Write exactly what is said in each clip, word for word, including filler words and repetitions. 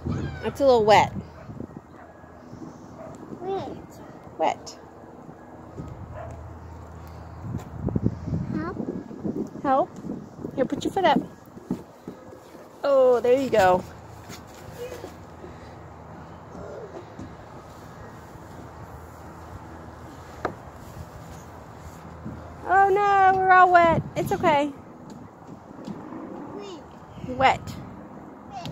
It's a little wet. Wet. Wet. Help. Help? Here, put your foot up. Oh, there you go. Oh no, we're all wet. It's okay. Wet. Wet. Wet.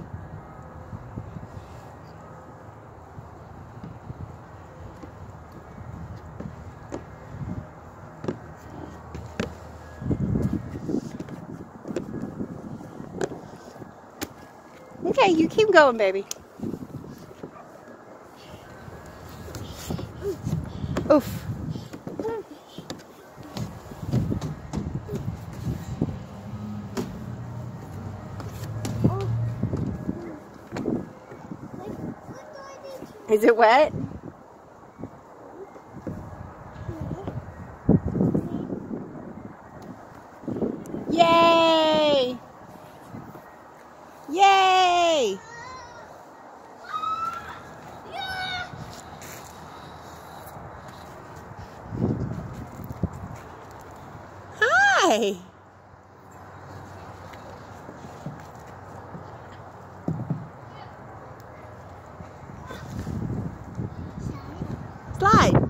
Okay, you keep going, baby. Oof. Is it wet? Yay! Yay! Hi! Slide.